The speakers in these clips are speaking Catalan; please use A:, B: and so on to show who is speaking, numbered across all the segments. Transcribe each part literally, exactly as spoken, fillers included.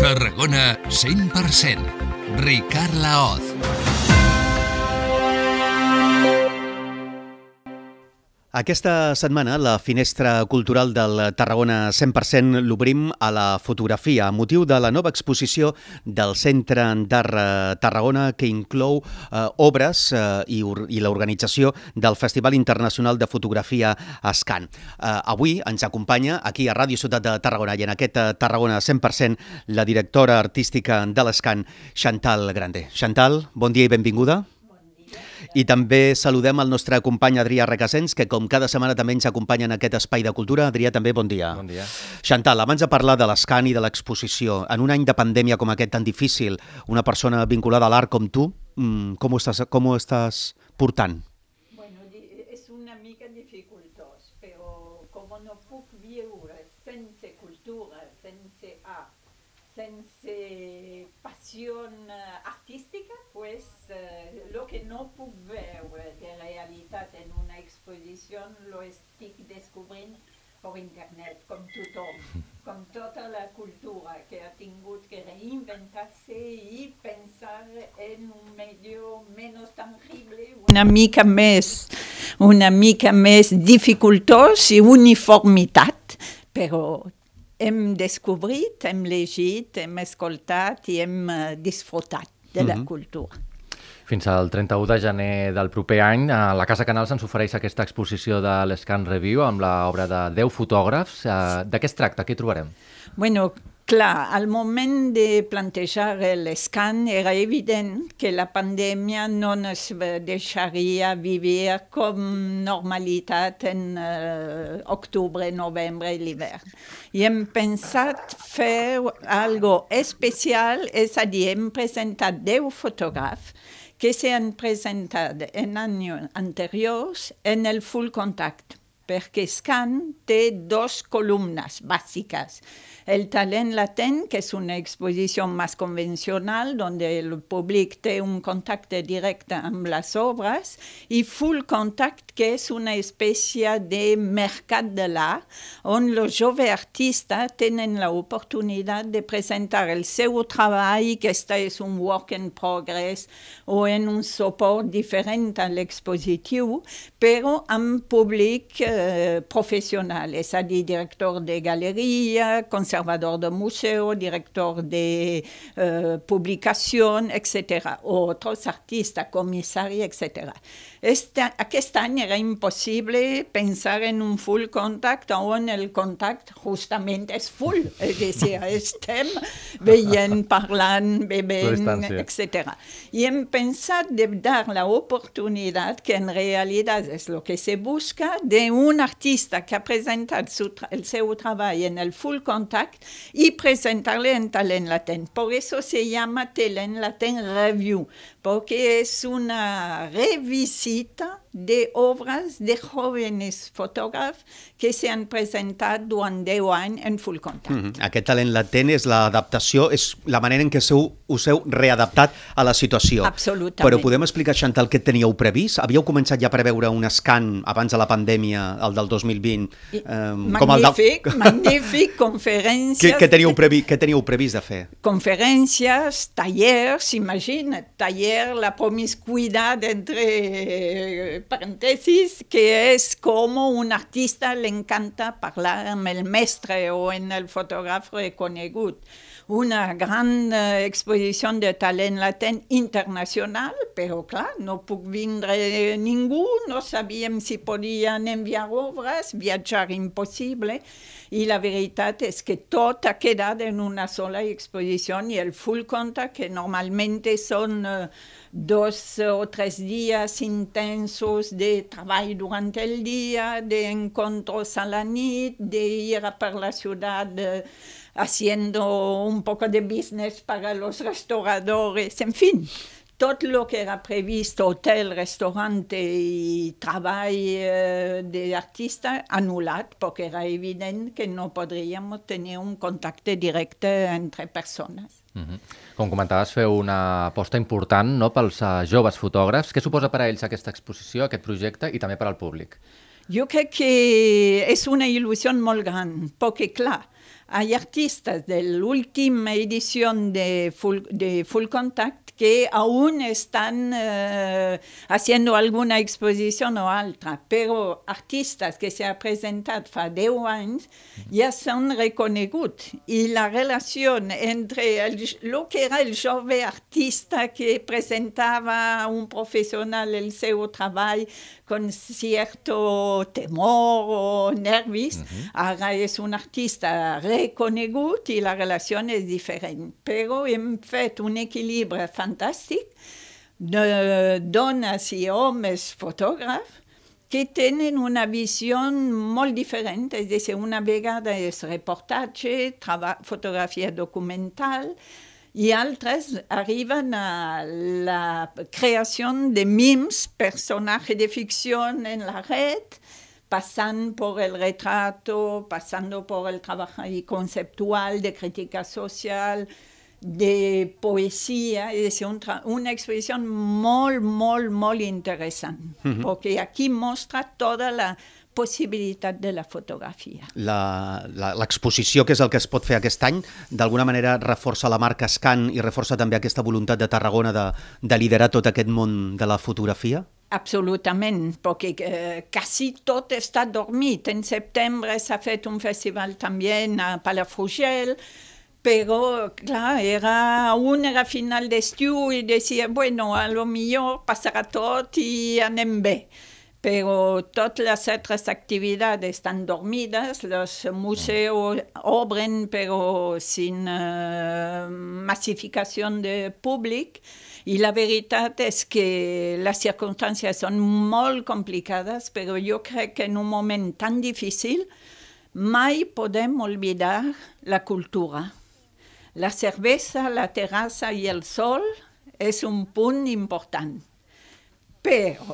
A: Tarragona cent per cent. Ricard Laoz.
B: Aquesta setmana la finestra cultural del Tarragona cent per cent l'obrim a la fotografia, a motiu de la nova exposició del Centre d'Art Tarragona, que inclou eh, obres eh, i, i l'organització del Festival Internacional de Fotografia Escan. Eh, avui ens acompanya aquí a Ràdio Ciutat de Tarragona i en aquest Tarragona cent per cent la directora artística de l'Escan, Chantal Grande. Chantal, bon dia i benvinguda. I també saludem el nostre company Adrià Recasens, que com cada setmana també ens acompanya en aquest espai de cultura. Adrià, també bon dia.
C: Bon dia.
B: Chantal, abans de parlar de l'Escan i de l'exposició, en un any de pandèmia com aquest tan difícil, una persona vinculada a l'art com tu, com ho estàs, com ho estàs portant?
D: Bueno, és una mica dificultós, però com no puc viure sense cultura, sense art, sense passió artística, pues eh, lo que no puc veure de realitat en una exposició lo estic descobrint per internet, com tothom, com tota la cultura que ha tingut que reinventar-se i pensar en un medio menys tangible, una mica més, una mica més dificultós i uniformitat, però hem descobrit, hem llegit, hem escoltat i hem disfrutat de la cultura.
C: Fins al trenta-u de gener del proper any, a la Casa Canals ens ofereix aquesta exposició de l'Escan Review amb l'obra de deu fotògrafs. De què es tracta? Què trobarem?
D: Bueno, clar, al moment de plantejar l'Escan era evident que la pandèmia no ens deixaria viure com normalitat en uh, octubre, novembre i l'hivern. I hem pensat fer algo especial, és a dir, hem presentat deu fotògrafs que se han presentat en anys anteriors en el full contact, perquè Escan té dos columnes bàsiques. El talent latent, que és una exposició més convencional, on el públic té un contacte directe amb les obres, i full contact, que és una espècie de mercat de l'art, on els joves artistes tenen l'oportunitat de presentar el seu treball, que és un work in progress, o en un suport diferent a l'expositiu, però amb públic eh, professional, és a dir, director de galeria, conservador de museu, director de uh, publicació, etcètera. O altres artistes, comissari, etcètera. Este, aquest any era impossible pensar en un full contact on el contact justament és full. És a dir, estem veient, parlant, bevent, etcètera. I hem pensat de dar l'oportunitat, que en realitat és el que se busca, d'un artista que ha presentat su, el seu treball en el full contact y presentarle en Talent Latent. Por eso se llama Talent Latent Review, porque es una revisita de obras de jóvenes fotógrafos que se han presentat durant deu anys en full contact.
B: Mm -hmm. Aquest talent latent és l'adaptació, és la manera en què seu, us heu readaptat a la situació.
D: Absolutament.
B: Però podem explicar, Chantal, què teníeu previst? Havíeu començat ja a preveure un Escan abans de la pandèmia, el del dos mil vint?
D: I, eh, magnífic, com el del... magnífic, conferències...
B: Què, què, teníeu previ, què teníeu previst de fer?
D: Conferències, tallers, imagina't, taller, la promiscuïtat entre... paréntesis, que és com un artista li encanta parlar amb el mestre o en el fotògraf reconegut. Una gran uh, exposició de talent latent internacional, però clar, no puc vindre ningú, no sabíem si podien enviar obres, viatjar impossible, i la veritat és que tot ha quedat en una sola exposició i el full contact, que normalment són uh, dos o tres días intensos de treball durant el dia, de encontros a la nit, de ir per la ciutat uh, haciendo un poco de business para los restauradores, en fin, tot el que era previst, hotel, restaurante i treball eh, d'artista, anul·lat, perquè era evident que no podríem tenir un contacte directe entre persones.
C: Mm-hmm. Com comentaves, feu una aposta important, no?, pels uh, joves fotògrafs. Què suposa per a ells aquesta exposició, aquest projecte, i també per al públic?
D: Jo crec que és una il·lusió molt gran, perquè clar, hay artistas de la última edición de Full, de Full Contact que aún están eh, haciendo alguna exposición o otra, pero artistas que se han presentado fa deu anys ja són reconeguts. I la relació entre el, lo que era el jove artista que presentava un professional el seu treball con cierto temor o nervis, uh-huh. ara és un artista reconegut i la relació és diferent. Però hem fet un equilibri fantàstic de dones i homes fotògrafs que tenen una visió molt diferent, és a dir, una vegada és reportatge, fotografia documental, i altres arriben a la creació de memes, personatges de ficció en la red, pasando por el retrato, pasando por el trabajo conceptual, de crítica social, de poesía, és a dir, un una exposició molt, molt, molt interessant, uh-huh. perquè aquí mostra tota la possibilitat de la fotografia.
B: L'exposició, que és el que es pot fer aquest any, d'alguna manera reforça la marca Scan i reforça també aquesta voluntat de Tarragona de, de liderar tot aquest món de la fotografia?
D: Absolutament, perquè eh, quasi tot està dormit. En setembre s'ha fet un festival també a Palafrugell, però, clar, era, un era final d'estiu i deia, bueno, a lo millor passarà tot i anem bé. Però totes les altres activitats estan dormides, els museus obren però sin uh, massificació de públic, i la veritat és que les circumstàncies són molt complicades, però jo crec que en un moment tan difícil mai podem oblidar la cultura. La cervesa, la terrassa i el sol és un punt important. Però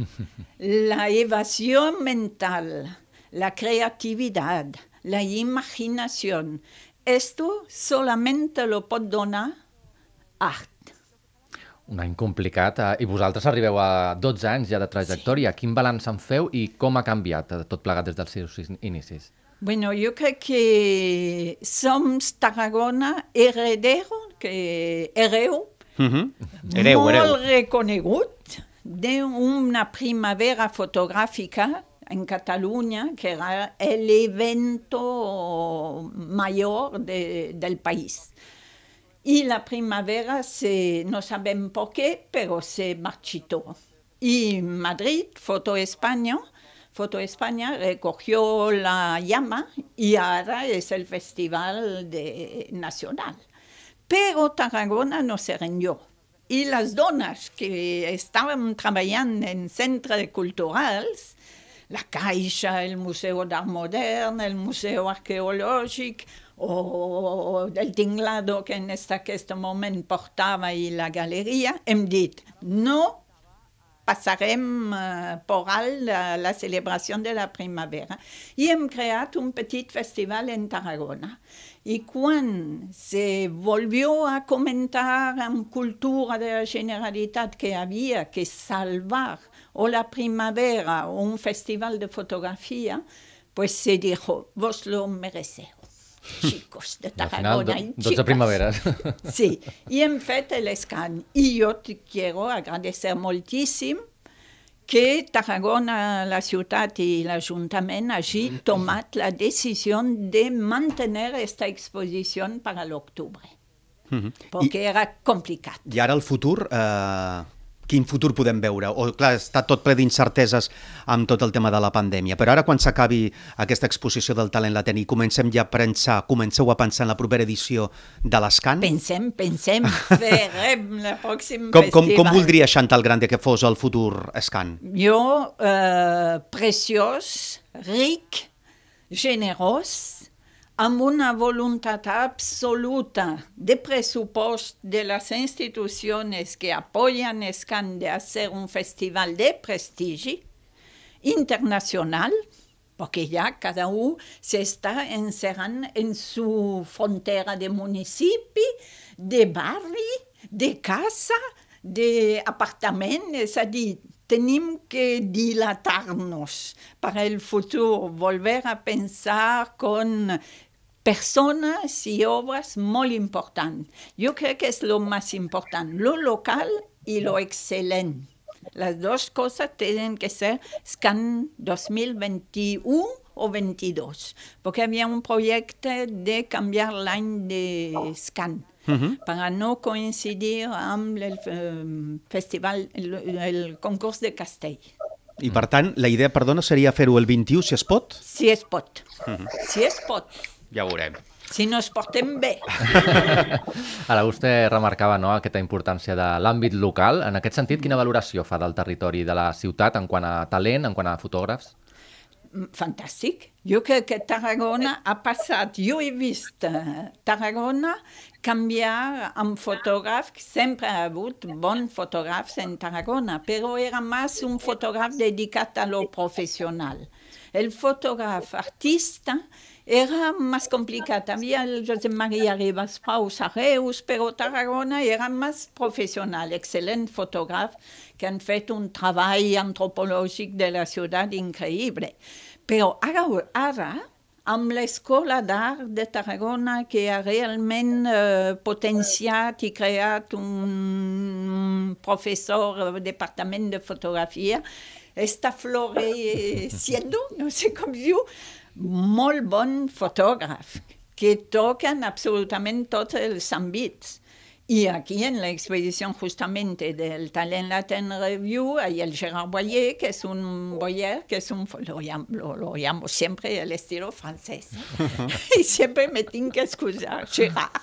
D: la evasió mental, la creativitat, la imaginació, esto solamente lo pot donar art.
C: Un any complicat, eh? I vosaltres arribeu a dotze anys ja de trajectòria. Sí. Quin balanç en feu i com ha canviat tot plegat des dels seus inicis?
D: Bueno, jo crec que som Tarragona heredero, que hereu,
B: uh-huh. hereu
D: molt
B: hereu.
D: reconegut, d'una primavera fotogràfica en Catalunya, que era el evento mayor de, del país. Y la primavera, se, no sabemos por qué, pero se marchitó. Y Madrid, Foto España, Foto España recogió la llama y ahora es el festival de, nacional. Pero Tarragona no se rindió. Y las donas que estaban trabajando en centros culturales, la Caixa, el Museu d'Art Modern, el Museu Arqueològic, o el Tinglado, que en aquest moment portava, i la galeria, hem dit, no passarem per alt la, la celebració de la primavera. I hem creat un petit festival en Tarragona. I quan se volvió a comentar amb cultura de la Generalitat que havia que salvar o la primavera o un festival de fotografia, pues se dijo, vos lo mereceu. Chicos de Tarragona
C: y chicas. doce primaveras.
D: Sí, y hem fet el Scan. Y yo te quiero agradecer moltíssim que Tarragona, la ciutat i l'Ajuntament hagi tomat la decisió de mantenir esta exposició per a l'octubre,
B: uh-huh.
D: perquè
B: I,
D: era complicat.
B: I ara el futur... Eh... Quin futur podem veure? O, clar, està tot ple d'incerteses amb tot el tema de la pandèmia, però ara quan s'acabi aquesta exposició del talent latent i comencem ja a pensar, comenceu a pensar en la propera edició de l'Scan?
D: Pensem, pensem, farem el pròxim
B: com,
D: festival.
B: Com, com voldria Chantal Grande que fos el futur Scan?
D: Jo, eh, preciós, ric, generós, amb una voluntat absoluta de pressupost de les institucions que apoyen Scan de hacer un festival de prestigi internacional, perquè ja cada un s'està encerrant en su frontera de municipi, de barri, de casa, d'apartament, és a dir, tenim que dilatar-nos per el futur, volver a pensar con personas y obras muy importantes. Yo creo que es lo más importante, lo local y lo excelente. Las dos cosas tienen que ser SCAN dos mil veintiuno o veintidós, porque había un proyecto de cambiar l'any de SCAN, uh-huh. para no coincidir amb el eh, festival, el, el concurs de Castell.
B: I per tant, la idea, perdona, seria fer-ho el vint-i-u, si es pot?
D: Si es pot, uh-huh. si es pot.
B: Ja ho veurem.
D: Si no es portem bé.
C: Ara vostè remarcava, no, aquesta importància de l'àmbit local. En aquest sentit, quina valoració fa del territori de la ciutat en quant a talent, en quant a fotògrafs?
D: Fantàstic. Jo crec que Tarragona ha passat, jo he vist Tarragona canviar amb fotògraf, sempre ha hagut bons fotògrafs en Tarragona, però era més un fotògraf dedicat a lo professional. El fotògraf artista era més complicat. Havia el Josep Maria Ribas Paus a Reus, però Tarragona era més professional, excel·lent fotògraf, que han fet un treball antropològic de la ciutat increïble. Però ara, ara amb l'Escola d'Art de Tarragona, que ha realment eh, potenciat i creat un professor del departament de fotografia, està floreciendo, no sé com diu, molt bon fotògraf, que toquen absolutament tots els àmbits. Y aquí en la exposición justamente del Talent Latin Review hay el Gérard Boyer, que es un Boyer, que es un, lo llamo, lo, lo llamo siempre el estilo francés. Y siempre me tengo que excusar, Gérard.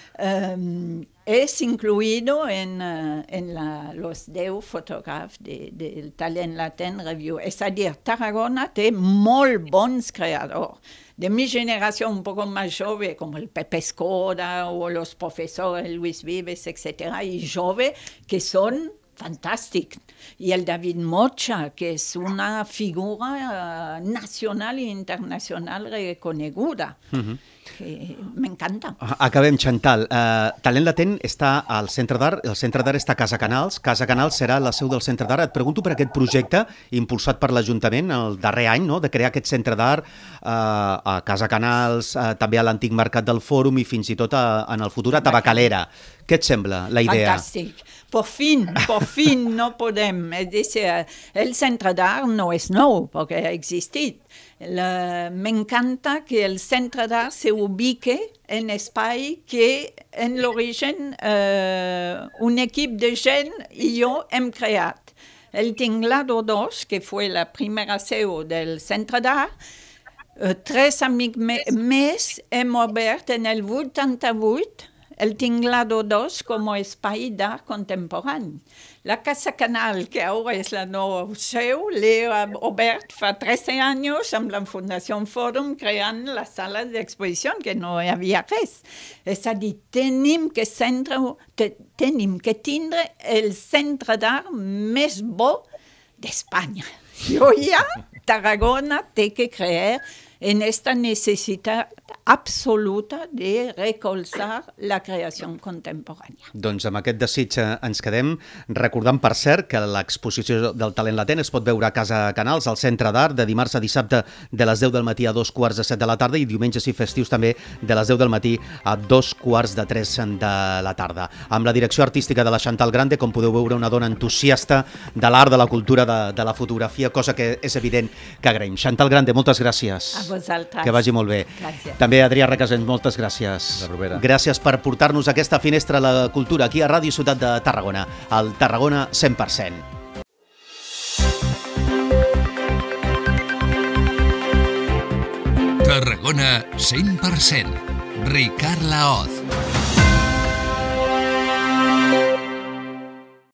D: Um, es incluido en, uh, en la, los deu fotógrafs del de Talent Latin Review. Es a dir, Tarragona té molt bons creadors. De mi generación un poco más joven, como el Pepe Escoda o los profesores Luis Vives, etcétera, y joven, que son fantásticos. Y el David Mocha, que es una figura uh, nacional e internacional reconeguda. Uh-huh. Que m'encanta.
B: Acabem, Chantal. Uh, Talent Latent està al Centre d'Art, el Centre d'Art està a Casa Canals. Casa Canals serà la seu del Centre d'Art. Et pregunto per aquest projecte impulsat per l'Ajuntament el darrer any, no?, de crear aquest Centre d'Art uh, a Casa Canals, uh, també a l'antic Mercat del Fòrum i fins i tot a, en el futur a Tabacalera. Què et sembla la idea?
D: Fantàstic. Por fin, por fin no podem. Es decir, el Centre d'Art no és nou, perquè ha existit. Me encanta que el Centre d'Art se ubique en espai que en l'origen eh, un equip de gent i jo hem creat. El Tinglado dos, que fue la primera seu del Centre d'Art, eh, tres amics me més hem obert en el vuitanta-vuit el Tinglado dos como espai d'art contemporani. La Casa Canal, que ahora es la nova seu, l'he obert fa trece anys amb la Fundació Fòrum creant les sales d'exposició, que no hi havia res. És a dir, tenim que, centre, te, tenim que tindre el centre d'art més bo d'Espanya. I ja Tarragona té que crear en esta necessitat absoluta de recolzar la creació contemporània.
B: Doncs amb aquest desig ens quedem, recordant per cert que l'exposició del Talent Latent es pot veure a Casa Canals, al Centre d'Art, de dimarts a dissabte de les deu del matí a dos quarts de set de la tarda i diumenges i festius també de les deu del matí a dos quarts de tres de la tarda. Amb la direcció artística de la Chantal Grande, com podeu veure, una dona entusiasta de l'art, de la cultura, de, de la fotografia, cosa que és evident que agraïm. Chantal Grande, moltes gràcies.
D: A vosaltres.
B: Que vagi molt bé.
D: Gràcies.
B: També Adrià Recasens, moltes gràcies.
C: La propera.
B: Gràcies per portar-nos aquesta finestra a la cultura aquí a Ràdio Ciutat de Tarragona, al Tarragona cent per cent.
A: Tarragona cent per cent. Ricard Laoz.